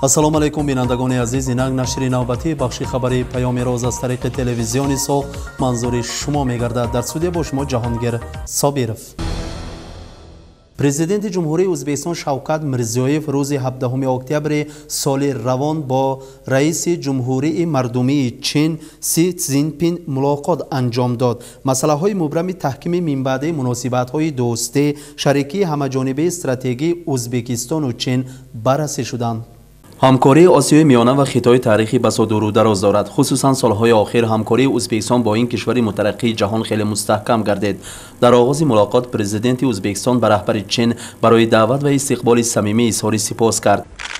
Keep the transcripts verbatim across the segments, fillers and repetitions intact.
ассалому алайкум бинандагони азиз, инак нашри навбатии бахши хабари паёми роз аз тариқи телевизиони соҳ манзури шумо мегардад. Дар студия бо шумо Ҷаҳонгир Собиров. Президенти Ҷумҳурии Ӯзбекистон Шавкат Мирзиёев рӯзи ҳабдаҳуми октябри соли равон бо раиси Ҷумҳурии Мардумии Чин Си Цзиньпин мулоқот анҷом дод. Масъалаҳои мубрами таҳкими минбаъди муносибатҳои дӯстӣ, шарикии ҳамаҷонибии стратегии Ӯзбекистону Чин баррасӣ шуданд. ҳамкории Осиёи миёна ва Хитои таърихи басодуру дароз дорад. хусусан солҳои охир ҳамкории Ӯзбекистон бо ин кишвари мутараққии ҷаҳон хеле мустаҳкам гардид. дар оғози мулоқот президенти Ӯзбекистон ба раҳбари Чин барои даъват ва истиқболи самимӣ изҳори сипос кард.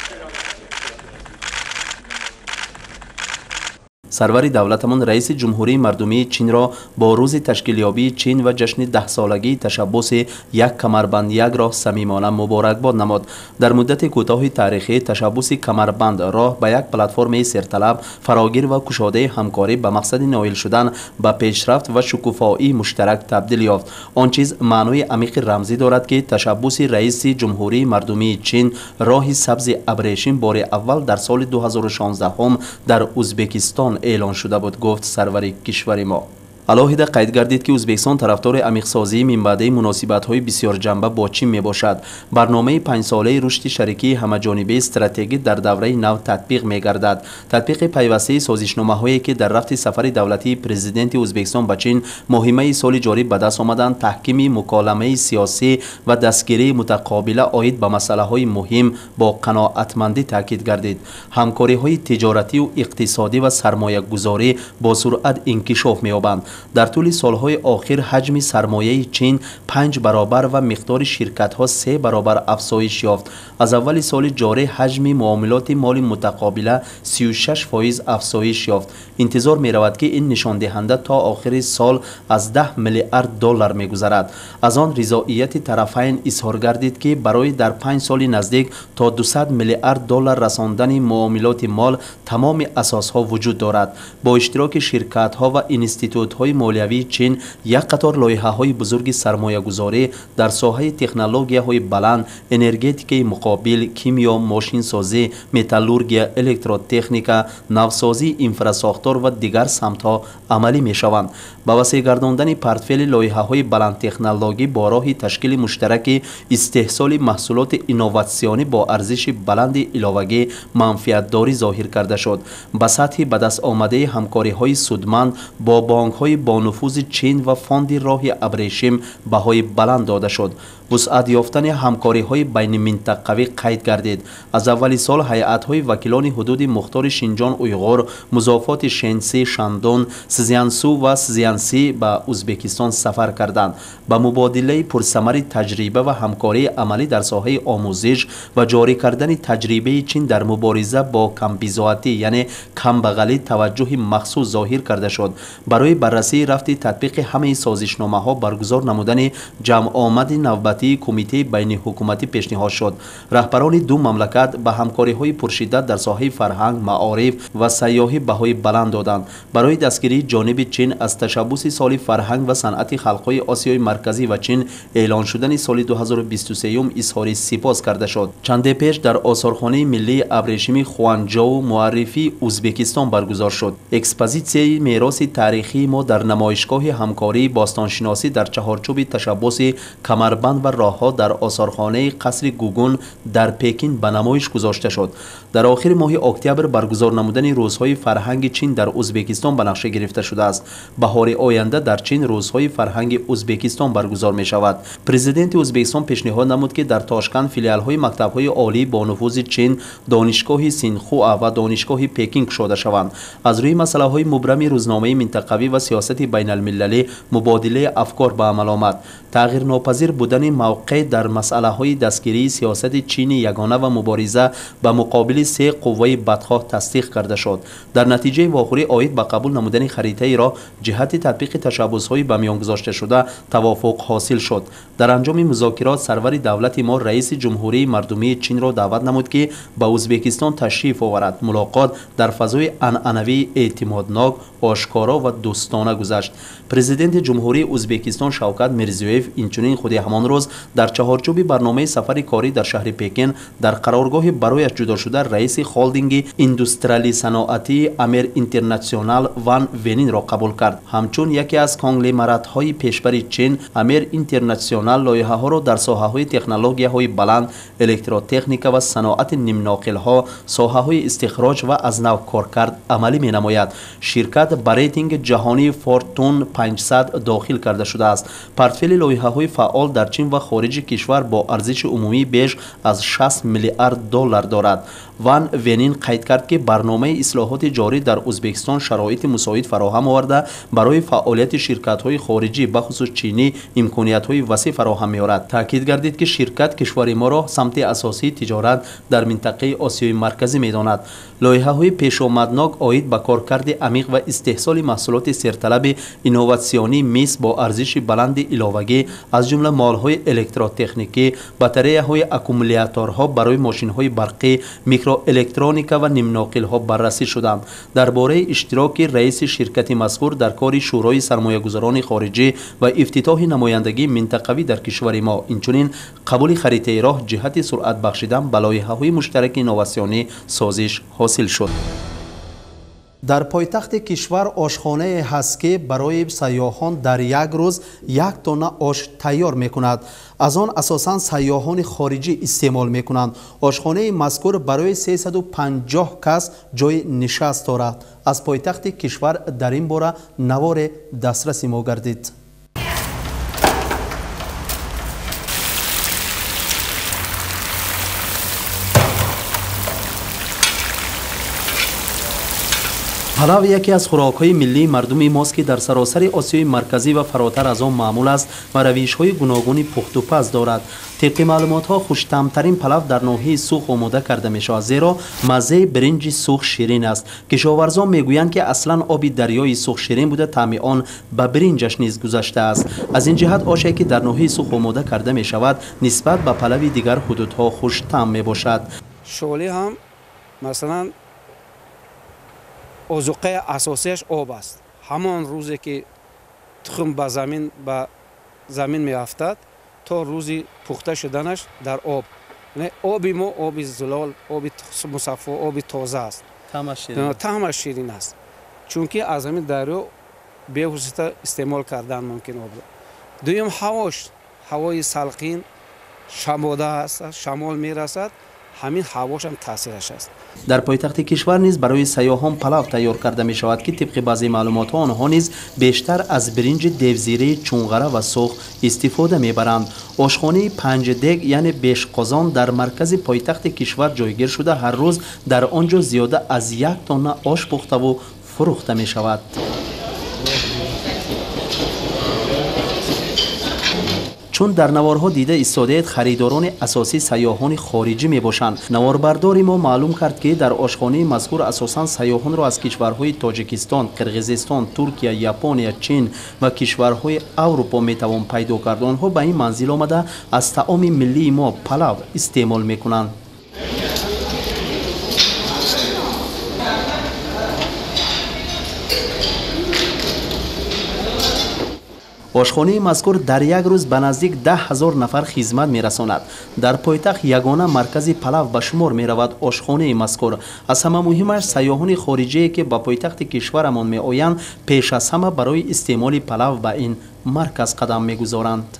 сарвари давлатамон раиси Ҷумҳурии Мардумии Чинро бо рӯзи ташкилёбии Чин ва ҷашни даҳсолагии ташаббуси як камарбанд як роҳ самимона муборакбод намуд. дар муддати кӯтоҳи таърихӣ ташаббуси камарбанд роҳ ба як платформаи серталаб, фарогир ва кушодаи ҳамкорӣ ба мақсади ноил шудан ба пешрафт ва шукуфоии муштарак табдил ёфт. Он чиз маънои амиқи рамзӣ дорад ки ташаббуси раиси Ҷумҳурии Мардумии Чин роҳи сабзи абрешим бори аввал дар соли ду ҳазору шонздаҳум дар Ӯзбекистон эълон шуда буд, гуфт сарвари кишвари мо. алоҳида қайд гардид ки Ӯзбекистон тарафдори амиқсозии минбаъдаи муносибатҳои бисёрҷанба бо Чин мебошад. барномаи панҷсолаи рушди шарикии ҳамаҷонибии стратегӣ дар давраи нав татбиқ мегардад. татбиқи пайвастаи созишномаҳое ки дар рафти сафари давлатии президенти Ӯзбекистон ба Чин моҳимаи соли ҷорӣ ба даст омаданд, таҳкими муколамаи сиёсӣ ва дастгирии мутақобила оид ба масъалаҳои муҳим бо қаноатмандӣ таъкид гардид. ҳамкориҳои тиҷоративу иқтисодӣ ва сармоягузорӣ бо суръат инкишоф меёбанд. дар тӯли солҳои охир ҳаҷми сармояи Чин панҷ баробар ва миқдори ширкатҳо се баробар афзоиш ёфт. аз аввали соли ҷорӣ ҳаҷми муомилоти моли мутақобила си و шаш фоиз афзоиш ёфт. интизор меравад ки ин нишондиҳанда то охири сол аз даҳ миллиард доллар мегузарад. аз он ризоияти тарафайн изҳор гардид ки барои дар панҷ соли наздик то дусад миллиард доллар расондани муомилоти мол тамоми асосҳо вуҷуд дорад. бо иштироки ширкатҳо ва институтҳои молиявии Чин як қатор лоиҳаҳои бузурги сармоягузорӣ дар соҳаи технологияҳои баланд, энергетикаи муқобил, кимиё, мошинсозӣ, металлургия, электротехника, навсозӣ, инфрасохтор ва дигар самтҳо амалӣ мешаванд. ба васеъ гардондани портфели лоиҳаҳои баландтехнологӣ бо роҳи ташкили муштараки истеҳсоли маҳсулоти инноватсионӣ бо арзиши баланди иловагӣ манфиатдорӣ зоҳир карда шуд. ба сатҳи ба даст омадаи ҳамкориҳои судманд бо бонкҳои бо нуфузи Чин ва фонди роҳи абрешим баҳои баланд дода шуд. вусъат ёфтани ҳамкориҳои байниминтақавӣ қайд гардид. аз аввали сол ҳайатҳои вакилони ҳудуди мухтори Шинҷон Уйғур, музофоти Шенси, Шандун, Сзянсу ва Сзянси ба Ӯзбекистон сафар карданд. ба мубодилаи пурсамари таҷриба ва ҳамкории амалӣ дар соҳаи омӯзиш ва ҷорӣ кардани таҷрибаи Чин дар мубориза бо камбизоатӣ яъне камбағалӣ таваҷҷӯҳи махсус зоҳир карда шуд. барои баррасии рафти татбиқи ҳамаи созишномаҳо баргузор намудани ҷамъомади навбатии кумитаи байниҳукуматӣ пешниҳод шуд. раҳбарони ду мамлакат ба ҳамкориҳои пуршиддат дар соҳаи фарҳанг, маориф ва сайёҳӣ баҳои баланд доданд. барои дастгирии ҷониби Чин аз ташаббуси соли фарҳанг ва санъати халқҳои Осиёи марказӣ ва Чин эълон шудани соли ду ҳазору бисту сеюм изҳори сипос карда шуд. чанде пеш дар осорхонаи миллии абрешими Хуанҷоу муаррифии Ӯзбекистон баргузор шуд. экспозитсияи мероси таърихии мо дар намоишгоҳи ҳамкории бостоншиносӣ дар чаҳорчӯби ташаббуси камарбанд ва роҳҳо дар осорхонаи қасри Гугун дар Пекин ба намоиш гузошта шуд. дар охири моҳи октябр баргузор намудани рӯзҳои фарҳанги Чин дар Ӯзбекистон ба нақша гирифта шудааст. баҳори оянда дар Чин рӯзҳои фарҳанги Ӯзбекистон баргузор мешавад. президенти Ӯзбекистон пешниҳод намуд ки дар Тошканд филиалҳои мактабҳои олии бо нуфузи Чин, донишгоҳи Синхуа ва донишгоҳи Пекин кушода шаванд. аз рӯи масъалаҳои мубрами рӯзномаи минтақавӣ ва сиёсати байналмилалӣ мубодилаи афкор ба амал омад. тағйирнопазир будани мавқеъ дар масъалаҳои дастгирии сиёсати Чини ягона ва мубориза ба муқобили се қувваи бадхоҳ тасдиқ карда шуд. дар натиҷаи вохӯрӣ оид ба қабул намудани харитаи роҳ ҷиҳати татбиқи ташаббусҳои ба миён гузошташуда тавофуқ ҳосил шуд. дар анҷоми музокирот сарвари давлати мо раиси Ҷумҳурии Мардумии Чинро даъват намуд ки ба Ӯзбекистон ташриф оварад. мулоқот дар фазои анъанавии эътимоднок, ошкоро ва дӯстона гузашт. президенти Ҷумҳурии Ӯзбекистон Шавкат Мирзиёев инчунин худи ҳамон рӯз امروز در چهارچوب برنامه سفر کاری در شهر پکن در قرارگاه برایش جدا شده رئیس هلدینگ ایندوستریالی صنعتی امیر اینترنشنال وان ونین را قبول کرد. همچون یکی از کانگلومرات‌های پیشبر چین، امیر اینترنشنال لایحه‌ها را در ساحه‌های تکنولوژی‌های بلند، الکترotechnika و صنعت نیم‌ناقل‌ها، ساحه‌های استخراج و از نو کارکرد عملی می‌نماید. شرکت به ریتینگ جهانی فورتون پانصد داخل کرده شده است. پورتفولیوی لایحه‌های فعال در چین و خارج کشور با ارزش عمومی بیش از شصت میلیارد دلار دارد. وان ونین قید کرد که برنامه اصلاحات جاری در ازبکستان شرایط مساعد فراهم آورده برای فعالیت شرکت‌های خارجی به خصوص چینی امکانیت‌های وسیع فراهم می‌آورد. تاکید گردید که شرکت کشور ما را سمت اساسی تجارت در منطقه آسیای مرکزی می‌داند. لایحه‌های پیشامدناک عاید به کارکرد عمیق و استحصال محصولات سرطلب اینوواسیونی میز با ارزش بلند علاوه‌ای از جمله مال‌های الکترotechniکی، باتری‌های اکومولاتورها برای ماشین‌های برقی، میکروالکترونیکا و نیم‌ناقل‌ها بررسی شدند. درباره اشتراک رئیس شرکت مذکور در کار شورای سرمایه‌گذاران خارجی و افتتاح نمایندگی منطقوی در کشور ما، اینچنین قبول خریطه راه جهت سرعت بخشیدن به لایحه‌های مشترک اینوواسیونی سازش حاصل شد. در پایتخت کشور آشخانه هست که برای سیاحان در یک روز یک تن آش تیار میکند. از آن اساساً سیاحان خارجی استعمال میکنند. آشخانه مذکور برای سیصد و پنجاه کس جای نشست دارد. از پایتخت کشور در این باره نوار دسترسی ما گردید. پلاو یکی از خوراک‌های ملی مردم ماست که در سراسر آسیای مرکزی و فراتر از آن معمول است و روش‌های گوناگونی پخت و پز دارد. طبق معلومات‌ها خوش‌طعم‌ترین پلاو در ناحیه سوخ آماده کرده می‌شود، زیرا مزه برنج سوخ شیرین است. کشاورزان می‌گویند که اصلاً آب دریای سوخ شیرین بوده، طعم آن به برنجش نیز گذشته است. از این جهت آشی که در ناحیه سوخ آماده کرده می‌شود نسبت به پلاو دیگر حدودها خوش‌طعم می‌باشد. شغلی هم مثلا اوزوقه اساسیش آب است. همان روزی که تخم به زمین به زمین می افتد تا روزی پخته شدنش در آب. نه آبی ما آب زلال، آب مصفا، آب تازه است. طعمش شیرین است. چون که از همین دریا به واسطه استعمال کردن ممکن آب. دویم هواش، هوای سلقین شماده است، شمال می رسد. همین هواش هم تاثیرش است. در پایتخت کشور نیز برای سیاحان پلاو تیار کرده می شود که طبق بعضی معلومات ها آنها نیز بیشتر از برنج دیوزیره، چونغره و سرخ استفاده می برند. آشخانه پنج دگ یعنی بیش قازان در مرکز پایتخت کشور جایگیر شده، هر روز در آنجا زیاده از یک تن آش پخته و فروخته می شود. چون در نوارها دیده ایستاده خریداران اساسی سیاحان خارجی می باشند. نواربرداری ما معلوم کرد که در آشخانه مذکور اساساً سیاحان را از کشورهای تاجیکستان، قرقیزستان، ترکیه، ژاپن، چین و کشورهای اروپا می توان پیدا کرد. آنها به این منزل آمده از طعام ملی ما پلاو استعمال می کنند. آشخانه مذکور در یک روز به نزدیک ده هزار نفر خدمت می رساند. در پایتخت یگانه مرکز پلاو به شمار می رود. آشخانه مذکور از همه مهمش سیاحان خارجی که به پایتخت کشورمان می آیند پیش از همه برای استعمال پلاو به این مرکز قدم می گذارند.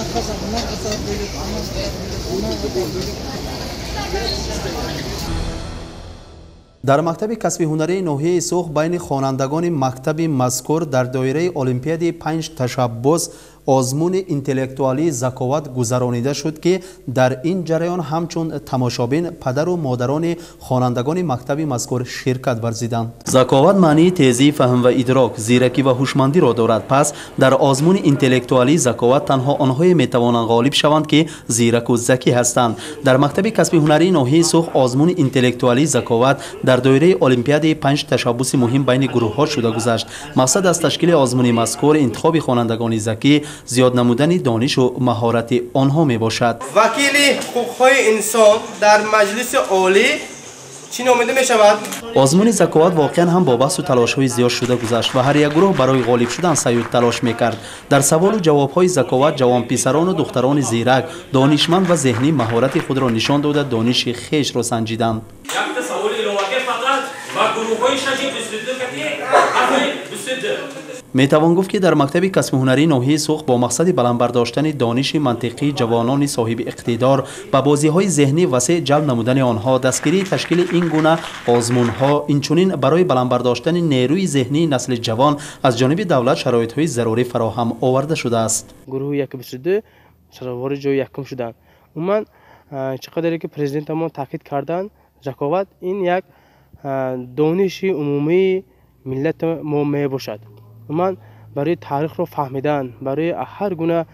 در مکتب کسب هنری ناحیه سوخ بین خوانندگان مکتب مذکور در دایره المپیاد پنج تشبث آزمون انتلکتوالی ذکاوت گذرانیده شد که در این جریان همچون تماشابین پدر و مادران خوانندگان مکتب مذکور شرکت ورزیدند. ذکاوت معنی تیزی فهم و ادراک، زیرکی و هوشمندی را دارد. پس در آزمون انتلکتوالی ذکاوت تنها آنهایی میتوانند غالب شوند که زیرک و ذکی هستند. در مکتب کسب هنری ناحیه سوخ آزمون انتلکتوالی ذکاوت در دایره المپیاد پنج تشبث مهم بین گروه ها شده گذشت. مقصد از تشکیل آزمون مذکور انتخاب خوانندگان ذکی، زیاد نمودن دانش و مهارت آنها می باشد. وکیل حقوق‌های انسان در مجلس عالی چی نامیده می شود؟ آزمون زکاوت واقعا هم با بحث و تلاش‌های زیاد شده گذشت و هر یک گروه برای غالب شدن سعی تلاش می‌کرد. در سوال و جواب‌های زکاوت جوان پسران و دختران زیرک دانشمند و ذهنی مهارت خود را نشان داده دانش خویش را سنجیدند. یک تساؤل الواقع فقط و گروه‌های شجیع بسیده که بسیده می توان گفت که در مکتب کسب هنری ناحیه سوخت با مقصد بلند برداشتن دانش منطقی جوانان صاحب اقتدار به بازی‌های ذهنی وسیع جلب نمودن آنها دستگیری تشکیل این گونه آزمون‌ها اینچنین برای بلند برداشتن نیروی ذهنی نسل جوان از جانب دولت شرایط‌های ضروری فراهم آورده شده است. گروه یک بیست و دو سرور جای یکم شدند. عموما چقدر که پرزیدنت ما تاکید کردند زکاوت این یک دانش عمومی ملت ما می باشد. من برای تاریخ رو فهمیدن برای هر گونه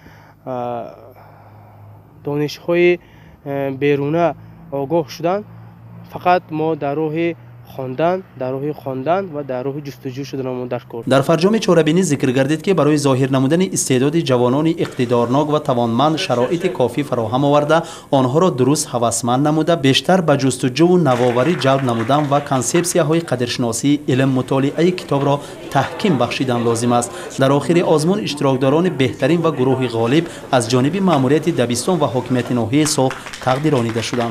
دانش‌های بیرونه آگاه شدن فقط ما در راه خواندن در راه خواندن و در راه جستجو شدن در کار. در فرجام چهاربینی ذکر گردید که برای ظاهر نمودن استعداد جوانان اقتدارناک و توانمند شرایط کافی فراهم آورده آنها را درست هوسمند نموده بیشتر به جستجو و نوآوری جلب نمودن و کانسپسیاهای قدرشناسی علم مطالعه کتاب را تحکیم بخشیدن لازم است. در آخر آزمون اشتراکداران بهترین و گروه غالب از جانب ماموریت دبستان و حکومت ناحیه سوخت تقدیرانیده شدند.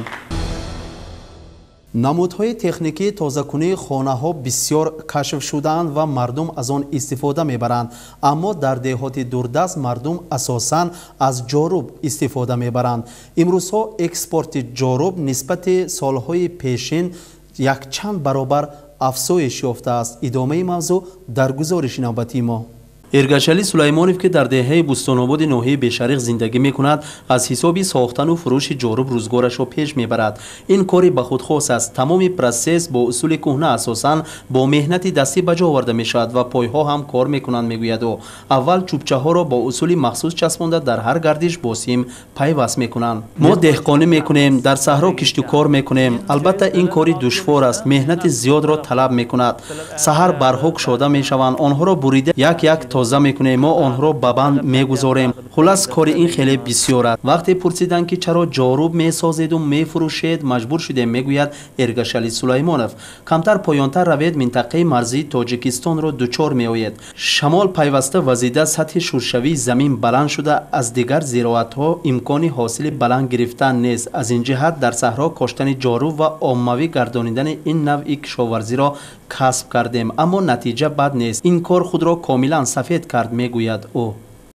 نمودهای تکنیکی تازه‌کنی خانه‌ها بسیار کشف شدند و مردم از آن استفاده می‌برند، اما در دهات دوردست مردم اساساً از جاروب استفاده می‌برند. امروزها اکسپورت جاروب نسبت سالهای پیشین یک چند برابر افزایش یافته است. ادامه موضوع در گزارش نوبتی ما. ارگشلی سلیمانوف که در دهه بوستان‌آباد ناحیه بشریق زندگی می‌کند از حساب ساختن و فروش جاروب روزگارش را پیش می‌برد. این کاری به خود خاص است. تمام پروسس با اصول کهنه اساساً با مهنت دستی به جا آورده می‌شود و پای‌ها هم کار می‌کنند می‌گوید او. اول چوبچه‌ها را با اصول مخصوص چسبانده در هر گردش با سیم پیوست می‌کنند. ما دهقانی می‌کنیم، در صحرا کشت و کار می‌کنیم. البته این کاری دشوار است، مهنت زیاد را طلب می‌کند. سحر برها گشوده می‌شوند، آنها را بریده یک یک تازه میکنیم، ما آنها را به بند میگذاریم. خلاص کار این خیلی بسیار است. وقتی پرسیدن که چرا جاروب میسازید و میفروشید مجبور شده میگوید ارگشلی سلیمانوف کمتر پایانتر روید منطقه مرزی تاجیکستان را دچار میآید. شمال پیوسته وزیده سطح شورشوی زمین بلند شده از دیگر زراعت ها امکانی حاصل بلند گرفتن نیست. از این جهت در صحرا کاشتن جاروب و عمومی گردانیدن این نوع کشاورزی را کسب کردیم، اما نتیجه بد نیست. این کار خود را کاملا سفید کرد میگوید او.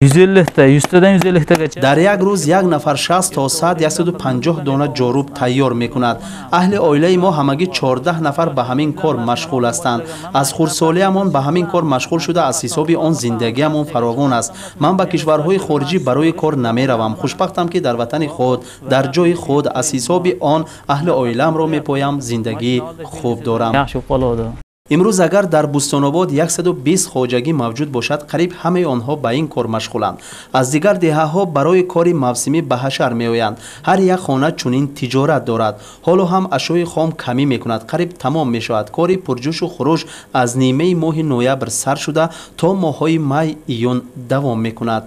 در یک روز یک نفر شصت تا صد و پنجاه دانه جاروب تیار میکند. اهل عائله ما همگی چهارده نفر به همین کار مشغول هستند. از خردسالیمان به همین کار مشغول شده از حساب آن زندگیمان فراوان است. من به کشورهای خارجی برای کار نمی روم. خوشبختم که در وطن خود در جای خود از حساب آن اهل عائله‌ام را میپایم زندگی خوب دارم. امروز اگر در بوستان‌آباد صد و بیست خواجگی موجود باشد قریب همه آنها به این کار مشغولند. از دیگر دهه‌ها برای کاری موسمی به حشر میآیند. هر یک خانه چنین تجارت دارد. حالا هم اشیاء خام کمی میکند، قریب تمام میشود. کاری پرجوش و خروش از نیمه ماه نوامبر سر شده تا ماه‌های می ایون دوام میکند.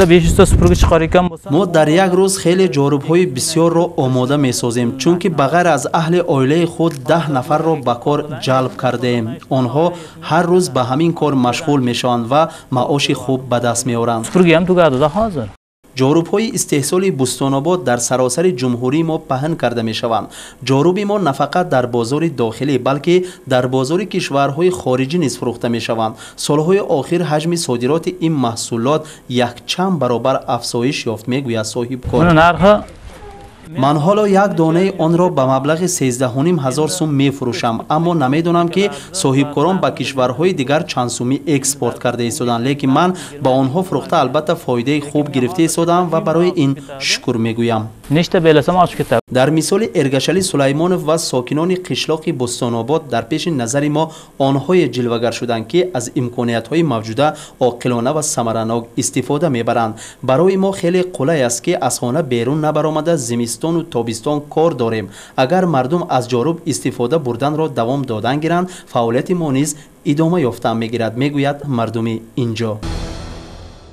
ما در یک روز خیلی جاروب‌های بسیار را آماده میسازیم، چون که بغیر از اهل عائله خود ده نفر را به کار جلب کردیم. آنها هر روز به همین کار مشغول میشوند و معاش خوب به دست میآورند. جاروب‌های استحصال بوستان‌آباد در سراسر جمهوری ما پهن کرده میشوند. جاروب ما نه فقط در بازار داخلی بلکه در بازار کشورهای خارجی نیز فروخته میشوند. سالهای آخر حجم صادرات این محصولات یک چند برابر افزایش یافت میگوید صاحب کار. من حالا یک دانه آن را به مبلغ سیزده و نیم هزار سوم می فروشم، اما نمیدونم که صاحب کاران به کشورهای دیگر چند سومی اکسپورت کرده ایستادند، لیکن من با آنها فروخته البته فایده خوب گرفته ایستادم و برای این شکر میگویم. در مثال ارگشلی سلیمانوف و ساکنان قشلاق بوستان‌آباد در پیش نظر ما آنهای جلوگر شدند که از امکانیت‌های موجوده عاقلانه و ثمره‌ناک استفاده میبرند. برای ما خیلی قلای است که از خانه بیرون نبرآمده زمستان و تابستان کار داریم. اگر مردم از جاروب استفاده بردن را دوام دادن گیرند فعالیت ما نیز ادامه یافته میگیرد میگوید مردم اینجا.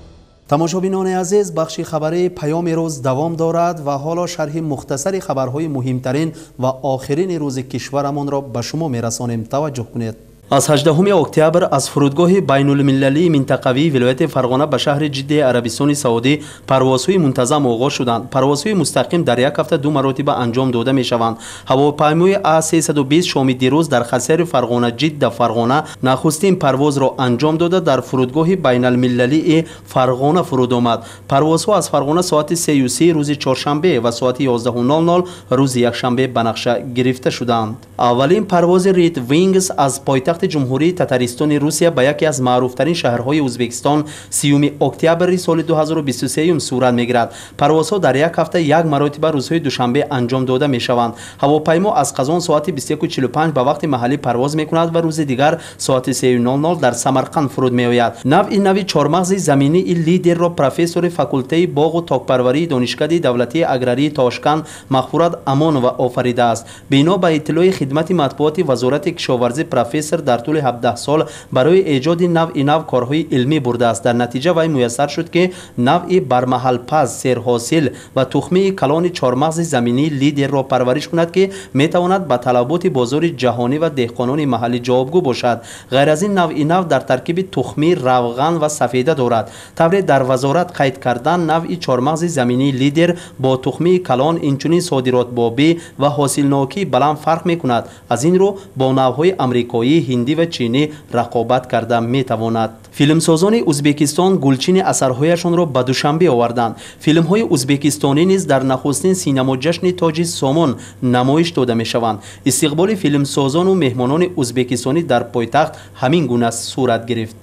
тамошобинони азиз, бахши хабари паёми рӯз давом дорад ва ҳоло шарҳи мухтасари хабарҳои муҳимтарин ва охирини рӯзи кишварамонро ба шумо мерасонем. таваҷҷӯҳ кунед. аз ҳаждаҳуми октябр аз фурудгоҳи байнулмилалии минтақавии вилояти Фарғона ба шаҳри Ҷиддаи Арабистони Саудӣ парвозҳои мунтазам оғоз шуданд. Парвозҳои мустақим дар як ҳафта ду маротиба анҷом дода мешаванд. ҳавопаймои А сесаду бист шоми дирӯз дар хасири Фарғона Ҷидда Фарғона нахустин парвозро анҷом дода дар фурудгоҳи байналмилалии Фарғона фуруд омад. Парвозҳо аз Фарғона соати сею си рӯзи чоршанбе ва соати ёздаҳу нол нол рӯзи якшанбе ба нақша гирифта шуданд. Аввалин парвози Red Wings аз пойтахти ҷумҳурии Татаристони Русия ба яке аз маъруфтарин шаҳрҳои Ӯзбекистон сиюми октябри соли ду ҳазору бисту сеюм сурат мегирад. Парвозҳо дар як ҳафта як маротиба рӯзҳои душанбе анҷом дода мешаванд. ҳавопаймо аз қазон соати бисту яку чилу панҷ ба вақти маҳаллӣ парвоз мекунад ва рӯзи дигар соати сею нол нол дар Самарқанд фуруд меояд. навъи нави чормағзи заминии лидерро профессори факултаи боғу токпарварии донишкади давлатии аграрии Тошканд Мағфурат Амонова офаридааст. бино ба иттилои хидмати матбуоти вазорати кишоварзӣ, профессор дар тӯли ҳабдаҳ сол барои эҷоди навъи нав корҳои илмӣ бурдааст. дар натиҷа вай муяссар шуд ки навъи бармаҳалпаз, серҳосил ва тухмии калони чормағзи заминии лидерро парвариш кунад ки метавонад ба талаботи бозори ҷаҳонӣ ва деҳқонони маҳаллӣ ҷавобгӯ бошад. ғайр аз ин навъи нав дар таркиби тухмӣ равған ва сафеда дорад. тавре дар вазорат қайд кардан навъи чормағзи заминии лидер бо тухмии калон инчунин содиротбобӣ ва ҳосилнокии баланд фарқ мекунад. аз ин рӯ бо навъҳои амрикоӣ, ҳиндӣ ва чинӣ рақобат карда метавонад. филмсозони Ӯзбекистон гулчини асарҳояшонро ба душанбе оварданд. филмҳои ӯзбекистонӣ низ дар нахустин синамоҷашни тоҷи Сомон намоиш дода мешаванд. истиқболи филмсозону меҳмонони ӯзбекистонӣ дар пойтахт ҳамин гуна сурат гирифт.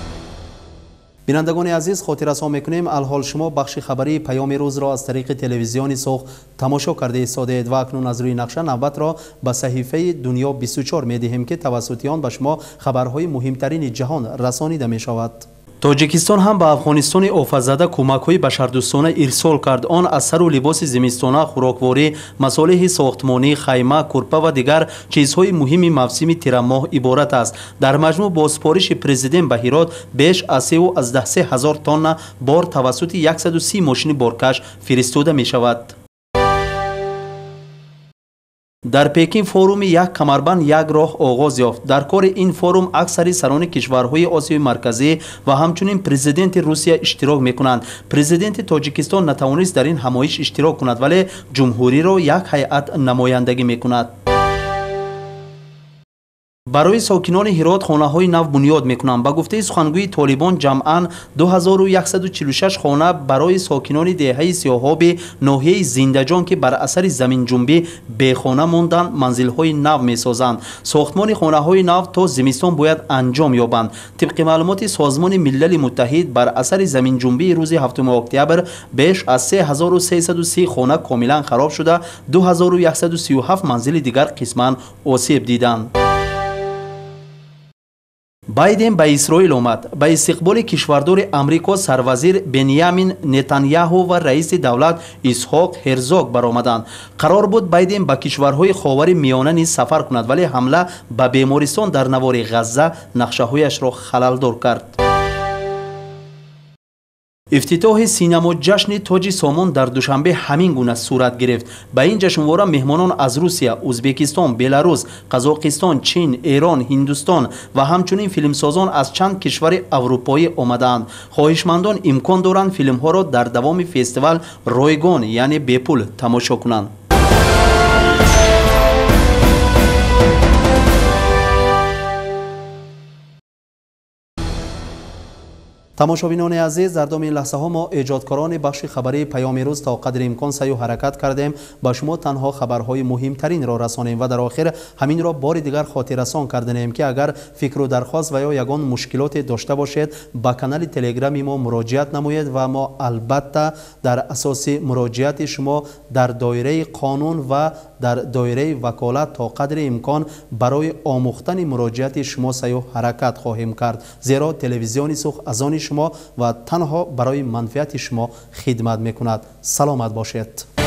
бинандагони азиз, хотиррасон мекунем алҳол шумо бахши хабари паёми рӯзро аз тариқи телевизиони Сух тамошо карда истодаед ва акнун аз рӯи нақша навбатро ба саҳифаи Дунё бисту чор медиҳем ки тавассути он ба шумо хабарҳои муҳимтарини ҷаҳон расонида мешавад. тоҷикистон ҳам ба афғонистони офатзада кӯмакҳои башардӯстона ирсол кард. он аз сару либоси зимистона, хӯрокворӣ, масолиҳи сохтмонӣ, хайма, курпа ва дигар чизҳои муҳими мавсими тирамоҳ иборат аст. дар маҷмӯъ бо супориши президент ба Ҳирот беш аз сею аздаҳ ҳазор тонна бор тавассути яксаду си мошини боркаш фиристода мешавад. дар Пекин форуми як камарбанд як роҳ оғоз ёфт. дар кори ин форум аксари сарони кишварҳои Осиёи марказӣ ва ҳамчунин президенти Русия иштирок мекунанд. Президенти Тоҷикистон натавонист дар ин ҳамоиш иштирок кунад, вале ҷумҳуриро як ҳайат намояндагӣ мекунад. барои сокинони Ҳирот хонаҳои нав бунёд мекунанд. ба гуфтаи сухангӯи Толибон ҷамъан ду ҳазору яксаду чилу шаш хона барои сокинони деҳаи сиёҳоби ноҳияи Зиндаҷон ки бар асари заминҷунбӣ бехона монданд манзилҳои нав месозанд. сохтмони хонаҳои нав то зимистон бояд анҷом ёбанд. тибқи маълумоти Созмони Миллали Муттаҳид бар асари заминҷунбии рӯзи ҳафтуми октябр беш аз се ҳазору сесаду си хона комилан хароб шуда ду ҳазору яксаду сию ҳафт манзили дигар қисман осеб диданд. Байден ба Исроил омад. Ба истиқболи кишвардори Амрико сарвазир Беньямин Нетаньяҳу ва раиси давлат Исҳоқ Ҳерзог баромаданд. Қарор буд Байден ба кишварҳои ховари миёна низ сафар кунад, вале ҳамла ба бемористон дар навори Ғазза нақшаҳояшро халалдор кард. ифтитоҳи синамоҷашни тоҷи Сомон дар душанбе ҳамин гуна сурат гирифт. ба ин ҷашнвора меҳмонон аз Русия, Ӯзбекистон, Беларус, Қазоқистон, Чин, Эрон, Ҳиндустон ва ҳамчунин филмсозон аз чанд кишвари аврупоӣ омадаанд. хоҳишмандон имкон доранд филмҳоро дар давоми фестивал ройгон, яъне бепул тамошо кунанд. тамошобинони азиз, дар доми ин лаҳзаҳо мо эҷодкорони бахши хабари паёми рӯз то қадри имкон саю ҳаракат кардем ба шумо танҳо хабарҳои муҳимтаринро расонем ва дар охир ҳаминро бори дигар хотиррасон карданем ки агар фикру дархост ва ё ягон мушкилоте дошта бошед ба канали телеграми мо муроҷиат намоед ва мо албатта дар асоси муроҷиати шумо дар доираи қонун ва дар доираи ваколат то қадри имкон барои омӯхтани муроҷиати шумо саю ҳаракат хоҳем кард, зеро телевизиони Сух аз они шумо ва танҳо барои манфиати шумо хидмат мекунад. саломат бошед.